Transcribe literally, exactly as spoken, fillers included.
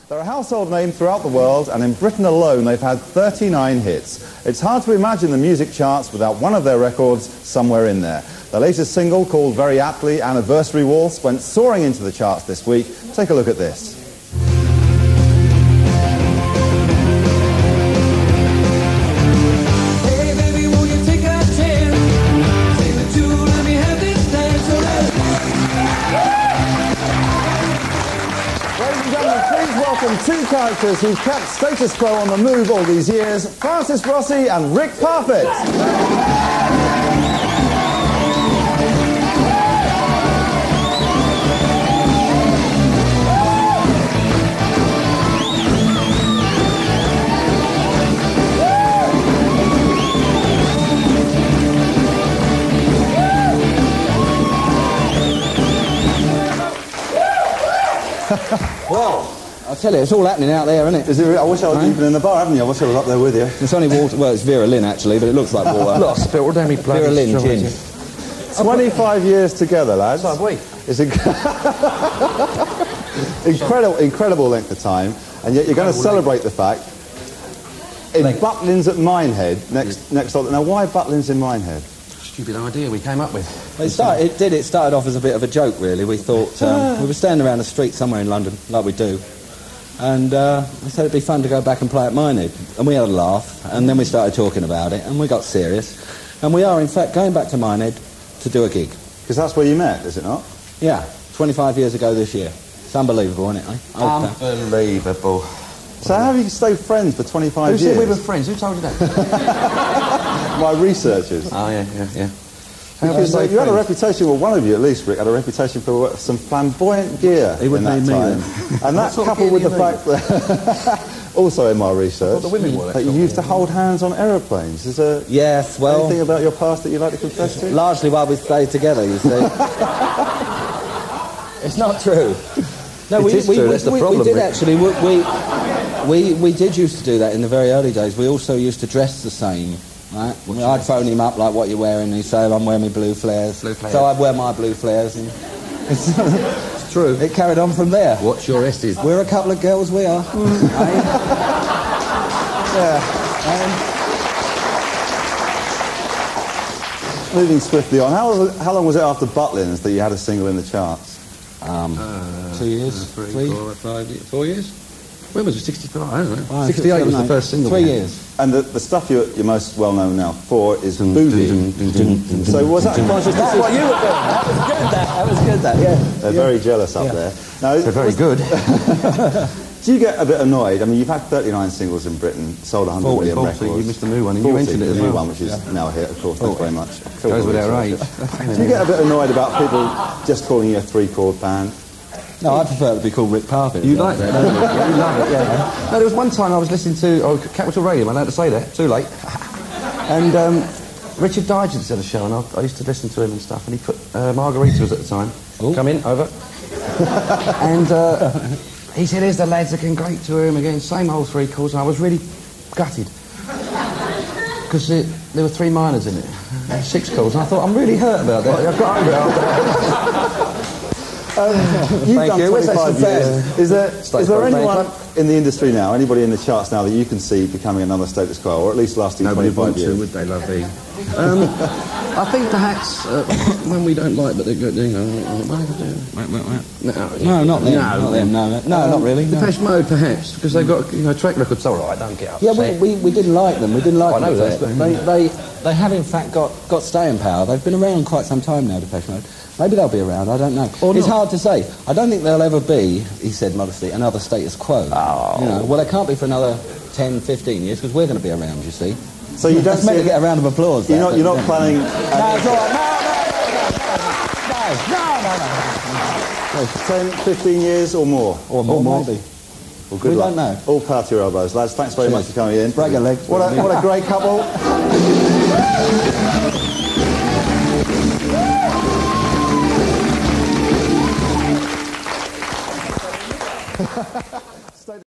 They're a household name throughout the world, and in Britain alone they've had thirty-nine hits. It's hard to imagine the music charts without one of their records somewhere in there. Their latest single, called very aptly Anniversary Waltz, went soaring into the charts this week. Take a look at this. Welcome two characters who've kept status quo on the move all these years, Francis Rossi and Rick Parfitt. Well, I'll tell you, it's all happening out there, isn't it? Is it? I wish I was right? Even in the bar, haven't you? I wish I was up there with you. It's only water. Well, it's Vera Lynn, actually, but it looks like water. Look, spill down me bloody Vera Lynn gin. twenty-five years together, lads. So have we. It's inc incredible, incredible length of time, and yet you're going to celebrate the fact in like, Butlins at Minehead, next next. Now, why Butlins in Minehead? Stupid idea we came up with. It, started, it did. It started off as a bit of a joke, really. We thought um, we were standing around the street somewhere in London, like we do, and uh, we thought it'd be fun to go back and play at Minehead, and we had a laugh, and then we started talking about it, and we got serious, and we are in fact going back to Minehead to do a gig. Because that's where you met, is it not? Yeah, twenty-five years ago this year. It's unbelievable, isn't it? Eh? Unbelievable. So how have you stayed friends for twenty-five Who years? said we were friends? Who told you that? My researchers. Oh, yeah, yeah, yeah. Because uh, you had a reputation, well, one of you at least, Rick, had a reputation for uh, some flamboyant gear he in that me time. And that coupled with the fact that, also in my research, the women were that you used to hold hands on aeroplanes. Is there yes, well, anything about your past that you'd like to confess to? Largely while we stayed together, you see. It's not true. No, it we, is we, true. we, That's the we, problem, we did Rick. actually. We, we, we, we did used to do that in the very early days. We also used to dress the same. Right? I'd phone him up like, what you wearing? And he'd say, I'm wearing my blue flares. Blue flares. So I'd wear my blue flares. And it's, it's true. It carried on from there. What's your S's? We're a couple of girls, we are. Mm. Yeah. Um, Moving swiftly on, how, was it, how long was it after Butlins that you had a single in the charts? Um, uh, two years? Uh, three, three? four, five, four years? When was it? sixty-five, I don't know. Five, sixty-eight six, was seven, the first single. Three years. And the, the stuff you're, you're most well known now for is Boogie. So was that a conscious That's decision? what you were doing. That was good, that. That was good, that, yeah. They're yeah. very jealous up yeah. there. Now, They're very good. Do you get a bit annoyed? I mean, you've had thirty-nine singles in Britain, sold one hundred forty, million forty, records. you missed the new one, and forty, you mentioned it as the new well. one, which is Yeah. now a hit, of course. Thanks very much. Goes with our age. Do you get a bit annoyed about people just calling you a three-chord band? No, I prefer to be called Rick Parfitt. You like that, don't you? Yeah, you love it, yeah. No, there was one time I was listening to oh, Capital Radio, I'm allowed to say that, too late. And um, Richard Digance had a show, and I, I used to listen to him and stuff, and he put uh, margaritas at the time. Ooh. Come in, over. And uh, he said, here's the lads looking great to him again, same old three chords, and I was really gutted. Because there were three minors in it, and six chords, and I thought, I'm really hurt about that. I got over it. Um, you've Thank done you. twenty-five years. Is there, State is there Club, anyone Club. in the industry now, anybody in the charts now that you can see becoming another status quo, or at least lasting Nobody twenty-five wants years? to, would they, lovely? Um, I think perhaps uh, when we don't like, but they're good, you know. What do they do? Wait, wait, wait. No, not them. No, not them. No, no, no um, not really. No. Depeche Mode, perhaps, because they've got, you know, track records. All right, don't get Yeah, upset. we, we, we didn't like them. We didn't like I them. know at that. first, but they, they, they have, in fact, got, got staying power. They've been around quite some time now, Depeche Mode. Maybe they'll be around, I don't know. Or it's not. Hard to say. I don't think there'll ever be, he said modestly, another status quo. Oh. You know, well, it can't be for another ten, fifteen years, because we're going to be around, you see. So you don't That's meant to get a round of applause. You're that, not, but, you're not yeah. planning... No, it's all right. No, no, no, no, no, no, no, no, no. ten, fifteen years or more? Or more, or more. maybe. Well, good We luck. don't know. All power to your elbows, lads. Thanks very Cheers. much for coming in. Break your legs. What a, what a great couple. Ha ha ha.